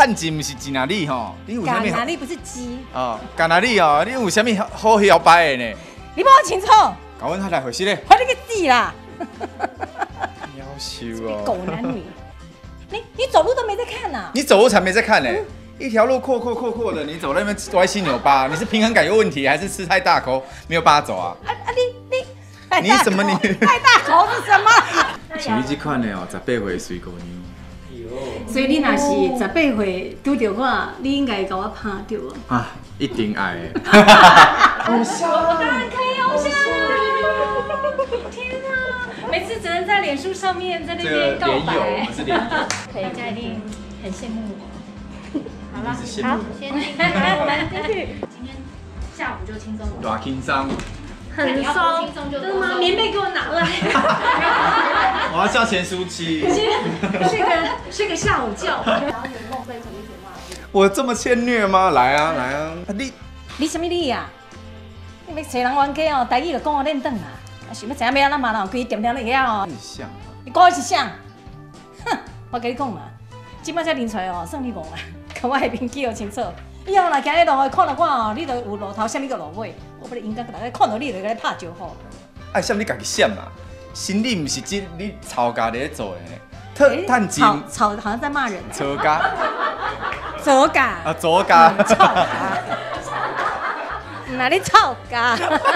趁钱不是钱啊你吼，你有啥物？ 哪里不是鸡？ 哦，干哪里哦？你有啥物好摇摆的呢？ 你帮我清楚， 搞阮太太回去咧。 我你个鸡啦！ 夭寿哦！ 狗男女，你走路都没在看呐？ 你走路才没在看呢。一条路阔的，你走那边歪七扭八，你是平衡感有问题，还是吃太大口没有办法走啊？你怎么你太大口是什么？ 像你这款的哦，18岁水姑娘。 所以你若是18岁拄到我，你应该甲我拍到啊！ 啊，一定爱的。 我当然可以偶像。天啊！每次只能在脸书上面在那边告白。 是脸友。 大家一定很羡慕我。好了，好，先进去。今天下午就轻松了。 多轻松。 很松，真的吗？棉被给我拿来。 我要叫钱舒淇。 睡个下午觉。 我这么欠虐吗？来啊！ 你什么你呀？你要找人冤家哦，台语就讲我练凳啊。想要知影要安怎嘛？开店店你晓哦。 像啊。 你讲的是啥？哼，我跟你讲嘛，今摆才认出来哦，算你戆啊，甲我下面记好清楚。以后若行咧路会看到我哦，你就有路头，啥物个路尾，我不咧应该大家看到你就甲你拍招呼。 哎，像你家己闪嘛，心里毋是只你吵架咧做的，趁钱。 吵好像在骂人。 吵架。 吵架。 啊，吵架。 吵架。哪里吵架？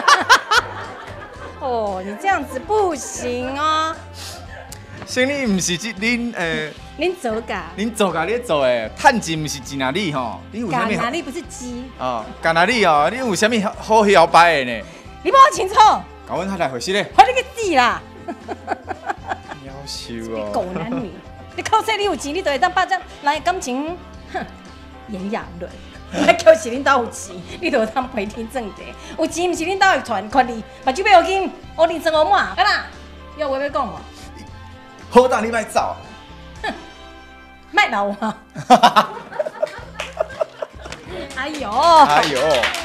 哦，你这样子不行哦。 心里毋是只恁恁做架， 恁做家咧做诶，趁钱毋是钱啊你吼，你有啥物？ 哪里不是鸡？ 哦，干哪里哦？你有啥物好摇摆的呢？ 你帮我清楚， 搞阮太太回去咧。 我你个鸡啦！ 夭寿哦！ 狗男女，你靠这你有钱，你就会当把这人感情，哼，炎亚纶。来叫是恁兜有钱，你就当陪天正地。有钱毋是恁兜的权利，目睭要有金，乌面生乌满，干啦？有话要讲无？ 好当你莫走。 卖闹我！哎呦！ 哎呦！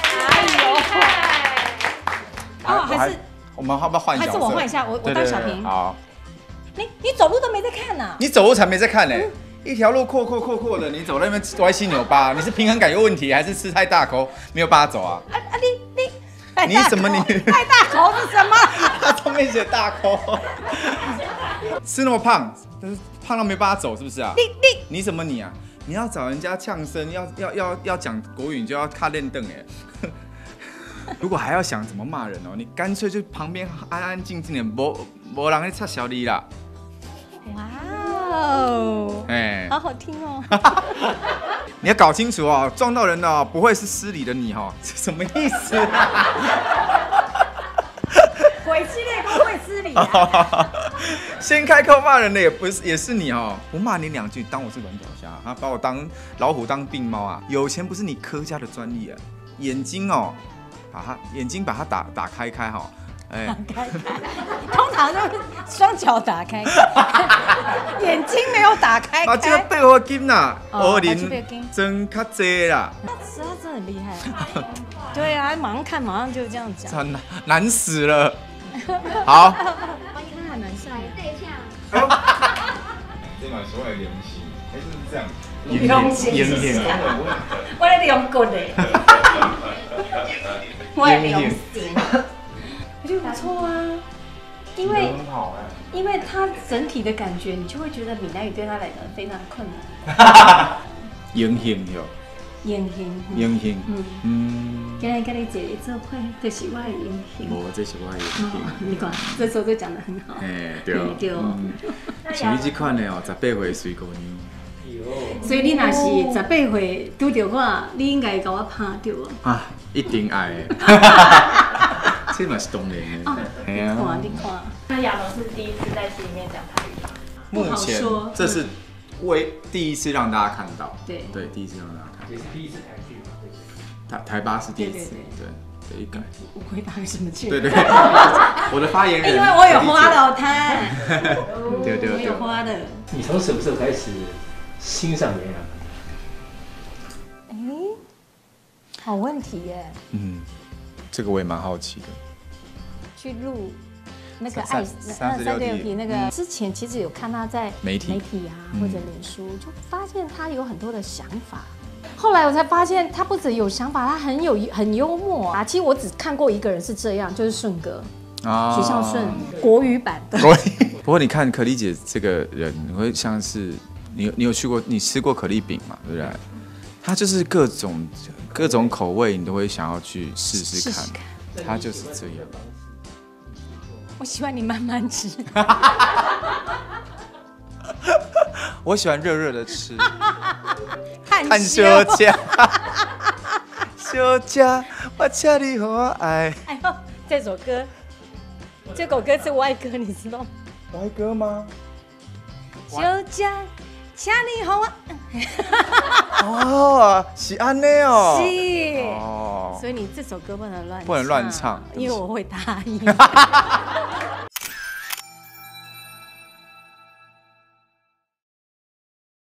哦，还是我们要不要换？ 还是我换一下，我当小平。 好。 你走路都没在看呐？ 你走路才没在看呢。一条路阔的，你走那边歪七扭八，你是平衡感有问题，还是吃太大口没有办法走啊？你怎么你太大口是什么？ 他上面写大口。吃那么胖，但是胖到没办法走，是不是啊？你什么你啊？你要找人家呛声，要讲国语，你就要卡练凳哎。如果还要想怎么骂人哦，你干脆就旁边安安静静的，没人在插小你啦。 哇哦， 哎， 好好听哦。 你要搞清楚哦，撞到人的哦，不会是失礼的你哦，这什么意思啊？ 回去练功会失礼啊。 先开口骂人的也是你哦，不骂你2句，当我是软脚虾啊，把我当老虎当病猫啊！有钱不是你柯家的专利啊，眼睛哦，把它打开哈，哎， 打开，通常都是双脚打开，眼睛没有打开。 把这个背后金呐， 哦人真较济啦。 他真的很厉害。对啊，马上看，马上就这样讲。 难死了。好。 还蛮像的。 这嘛是我的良心，还是这样？ 良心，我的良骨嘞。我的良心，我觉得不错啊，因为他整体的感觉，你就会觉得闽南语对他来讲非常困难。 英雄哟。 英雄。今天跟你姐姐做伙，这是我的英雄。 无，这是我的英雄。 你看，这时候就讲得很好。 哎，对。像你这款的哦，18岁水姑娘。 所以你若是18岁拄到我，你应该甲我拍到啊！ 啊，一定爱的。这嘛是当然的。 你看，你看。 那亚龙是第一次在戏里面讲台语吗？ 目前这是第一次让大家看到。对，第一次让大家看到。 也是第一次台剧嘛。 台8是第一次，对，一改。 我回答有什么趣？ 对，我的发言人。 因为我有花了他。 对， 我有花的。 你从什么时候开始欣赏袁洋？ 好问题耶。 这个我也蛮好奇的。 去录那个爱 36T 那个之前其实有看他在媒体啊或者脸书，就发现他有很多的想法。后来我才发现，他不止有想法，他很幽默啊。其实我只看过一个人是这样，就是顺哥，许孝顺，国语版的。 不过你看可丽姐这个人，你会像是你有去过，你吃过可丽饼嘛？对不对？她就是各种口味，你都会想要去试试看。她就是这样。 我喜欢你慢慢吃。 我喜欢热热的吃。 看休假，休假，我请你和我爱。 哎呦，这首歌是歪歌，你知道吗？ 歪歌吗？ 休假，请你和我。 哦，是安内哦。 是。 哦。 所以你这首歌不能乱唱， 不能乱唱， 因为我会答应。